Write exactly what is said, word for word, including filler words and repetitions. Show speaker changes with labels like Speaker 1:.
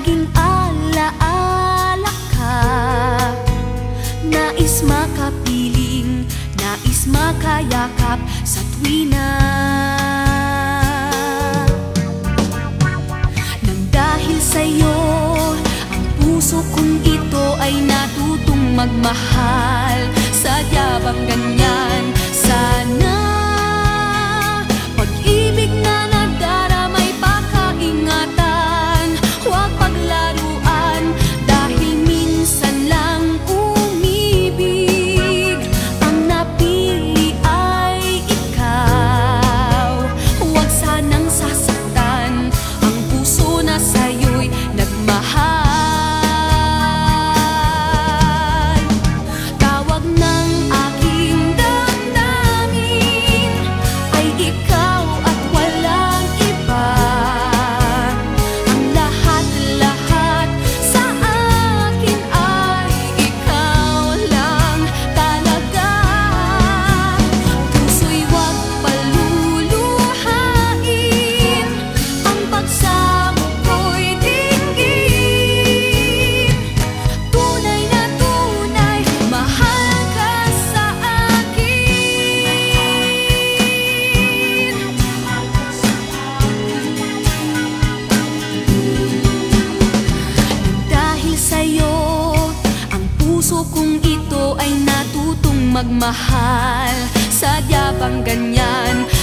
Speaker 1: laging alaala ka. Nais makapiling, nais makayakap sa tuwina. Nang dahil sa'yo, ang puso kong ito ay natutong magmahal. Sadya bang ganyan? Sana pag-ibig na nagdaramay pakaingatan, huwag paglaruan dahil minsan lang umibig. Ang napili ay ikaw, huwag sanang sasaktan ang puso na sa'yo'y nagmahal. Kung ito ay natutong magmahal, sadya bang ganyan?